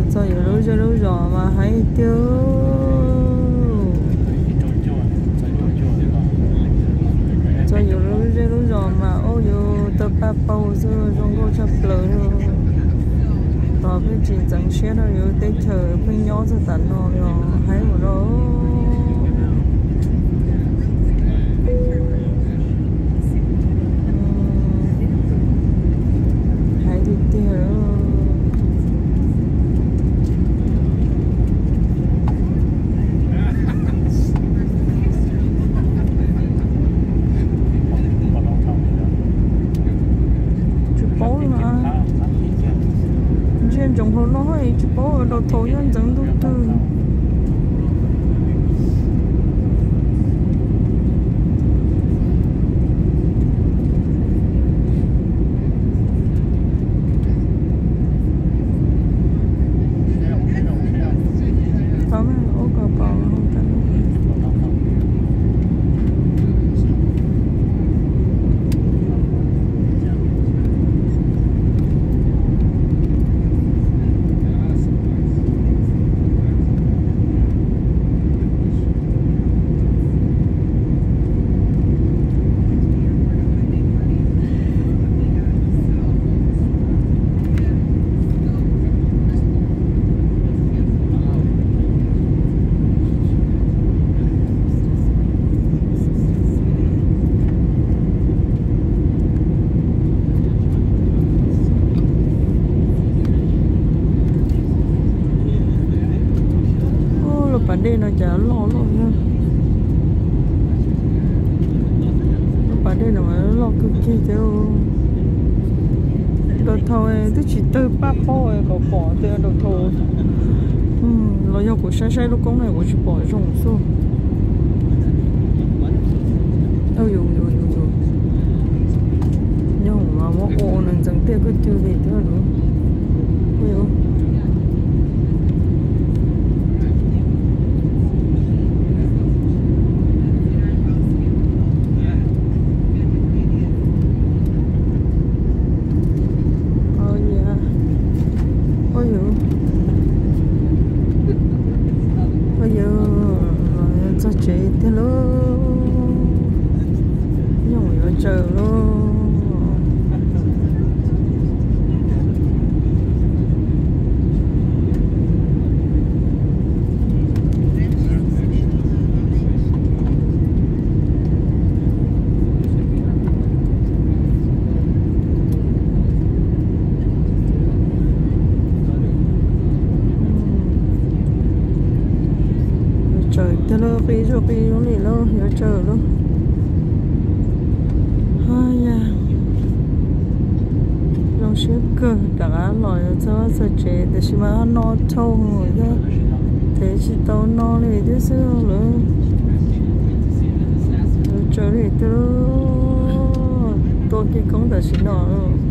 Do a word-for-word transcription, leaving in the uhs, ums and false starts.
cho dù lúc cho lúc rồi mà hãy tiêu cho dù lúc cho lúc rồi mà ô dù tớ ba bao giờ trong cô chấp lời rồi tớ biết chỉ chẳng xét đâu dù tới chờ bên nhau cho tận nó rồi hãy một đó hãy đi tiêu trong hồ nói chú bố ở đầu thổ nhân dẫn đầu tư có mấy ô cờ bò không ta bản đây là chả lo lo nha bản đây là mà lo cực kỳ theo đầu thôi tôi chỉ từ ba po có bỏ từ đầu thôi lo do của sai sai lúc công này của chỉ bỏ rồng xuống đâu dùng dùng dùng dùng nhưng mà mỗi ô nên chẳng tiếc cái tiêu gì nữa nữa hiểu bây giờ cho chị thế luôn nhưng mà chờ luôn trời thế lo phi cho phi nó liền lo nó chờ luôn hai ya trong xếp cơ đã lòi cho sợ chế để xem mà nó trâu rồi đó thế chỉ tao nó này thế xưa nữa chờ đi tôi tôi cái công ta xin nó